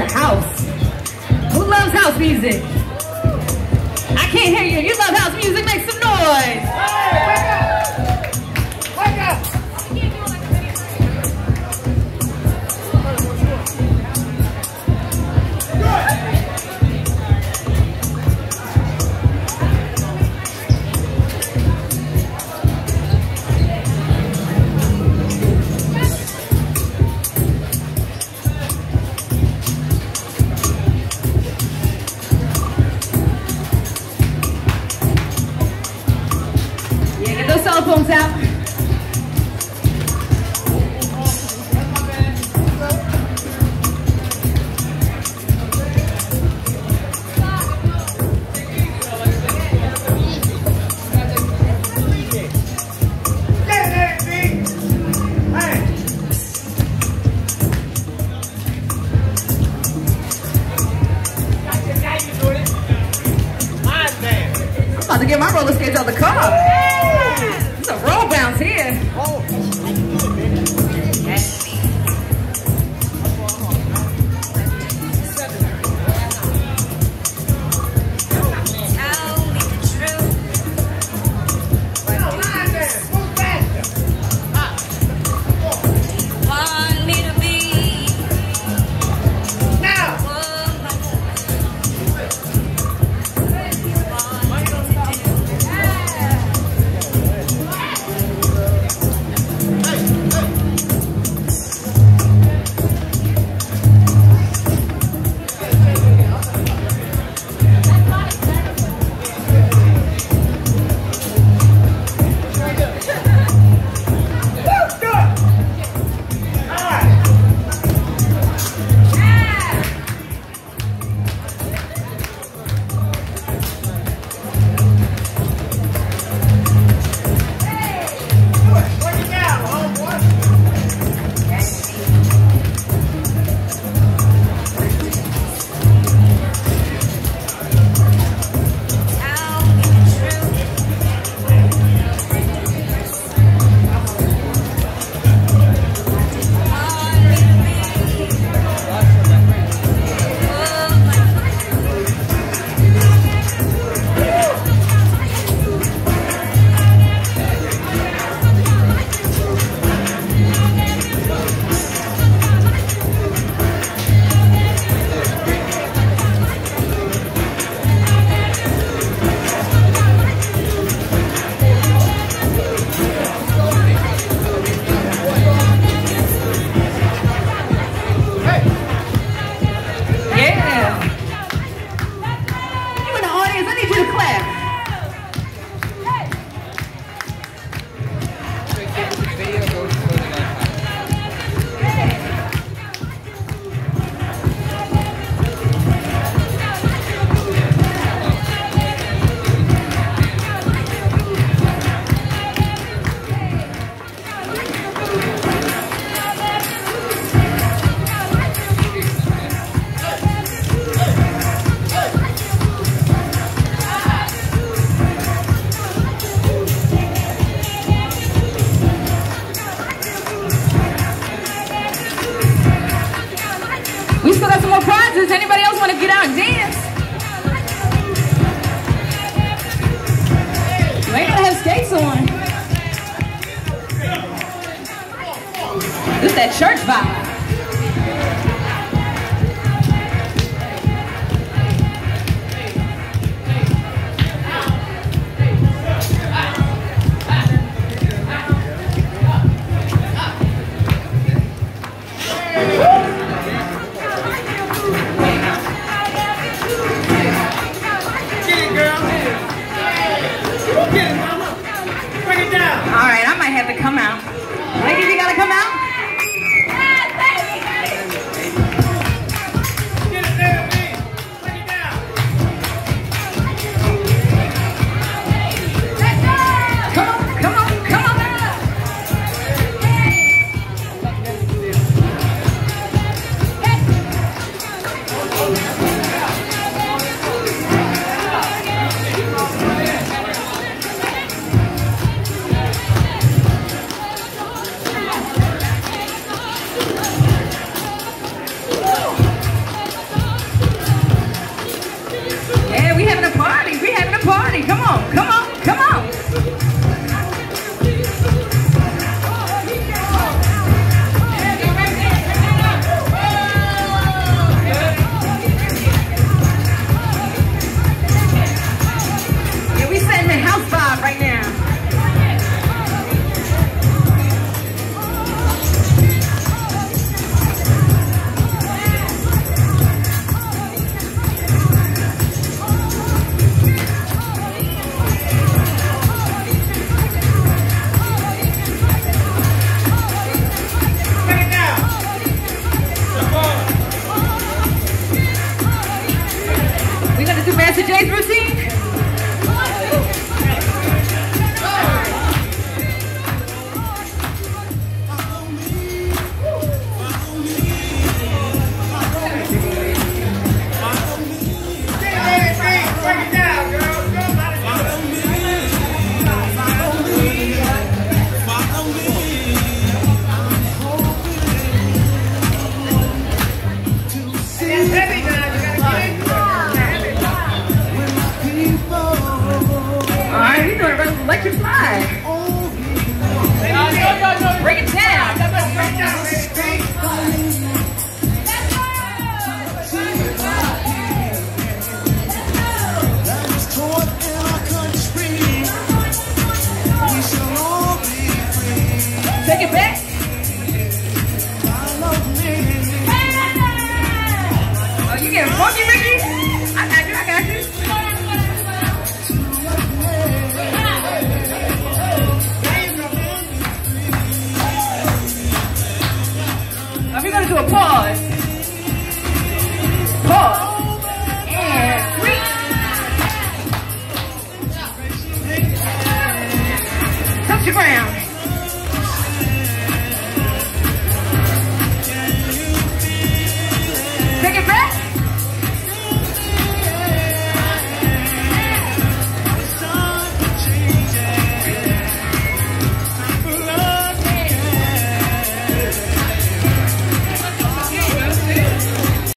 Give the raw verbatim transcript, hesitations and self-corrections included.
to house. Who loves house music? I can't hear you. You love house music? Make some noise. Hey, wake up! Wake up! Cell phones out. I'm about to get my roller skates out the car. It's a roll bounce here. Oh. We still got some more prizes. Anybody else want to get out and dance? You ain't gotta have skates on. This is that church vibe. All right, I might have to come out. Ladies, you gotta come out. slide. He's doing an electric slide. Bring it down. Take it back. Oh, you getting funky, Ricky? I got you, I got you. Now we're gonna do a pause. Pause. And three. Touch the ground.